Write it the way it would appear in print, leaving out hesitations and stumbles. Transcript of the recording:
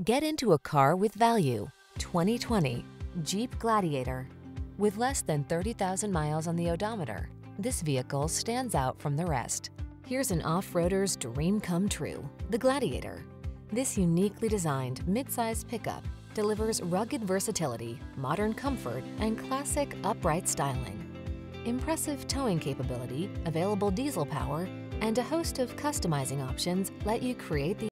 Get into a car with value. 2020 Jeep Gladiator. With less than 30,000 miles on the odometer, this vehicle stands out from the rest. Here's an off-roader's dream come true, the Gladiator. This uniquely designed mid-size pickup delivers rugged versatility, modern comfort, and classic upright styling. Impressive towing capability, available diesel power, and a host of customizing options let you create the